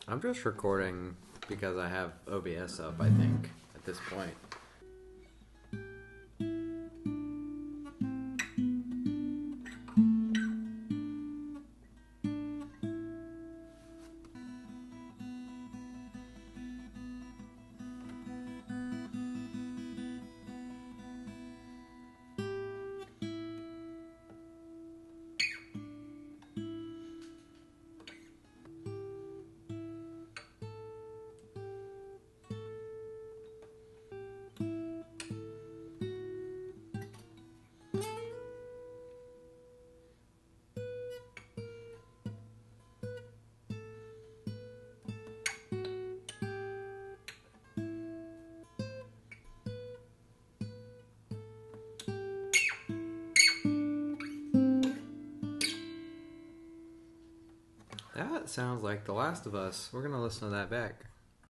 I'm just recording because I have OBS up, I think, at this point. That sounds like The Last of Us. We're gonna listen to that back.